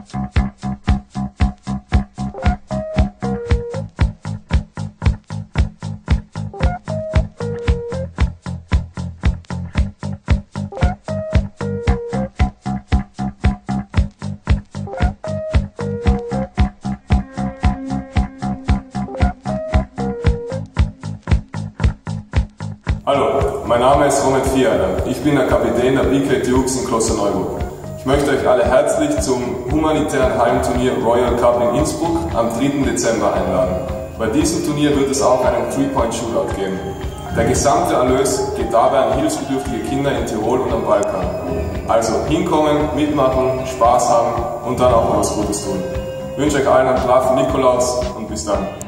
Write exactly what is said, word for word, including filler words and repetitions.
Hallo, mein Name ist Roman Vierheimer. Ich bin der Kapitän der B K Dukes in Klosterneuburg. Ich möchte euch alle herzlich zum humanitären Hallenturnier Royal Cup in Innsbruck am dritten Dezember einladen. Bei diesem Turnier wird es auch einen Three-Point-Shootout geben. Der gesamte Erlös geht dabei an hilfsbedürftige Kinder in Tirol und am Balkan. Also hinkommen, mitmachen, Spaß haben und dann auch noch was Gutes tun. Ich wünsche euch allen einen braven Nikolaus und bis dann.